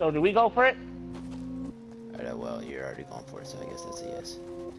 So do we go for it? Alright, well, you're already going for it, so I guess that's a yes.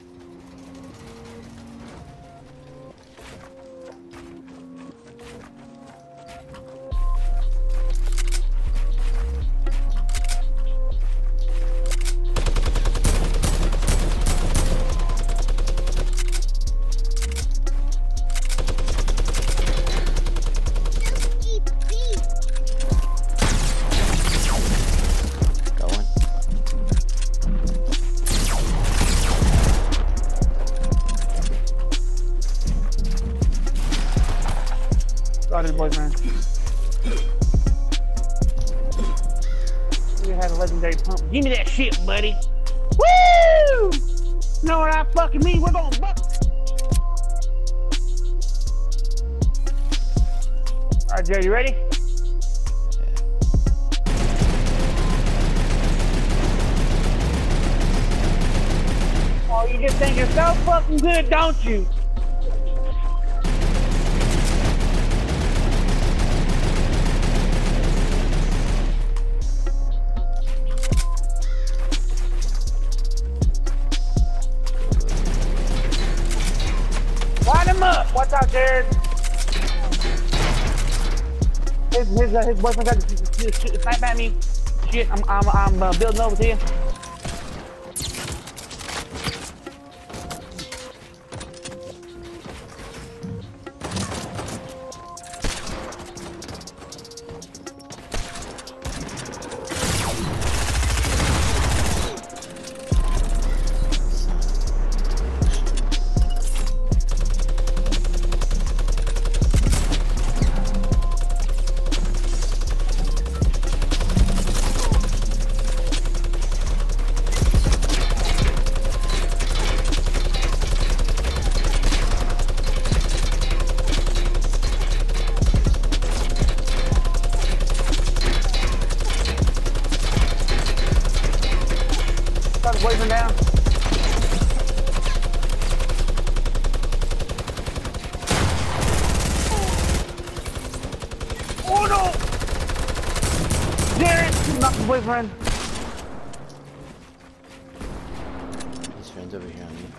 Got it, boyfriend. You had a legendary pump. Give me that shit, buddy. Woo! Know what I fucking mean? We're going buck. Alright, Jerry, you ready? Oh, you just think you're so fucking good, don't you? Line him up! Watch out, Jared! His boyfriend got to snipe at me. Shit, I'm building over to you. Got the boyfriend down. Oh no! Jared, not the boyfriend. His friend's over here on me.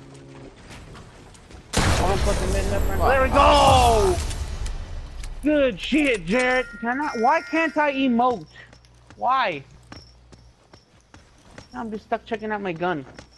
Oh, fucking mid left friend. There we go! Good shit, Jared. Why can't I emote? Why? I'm just stuck checking out my gun.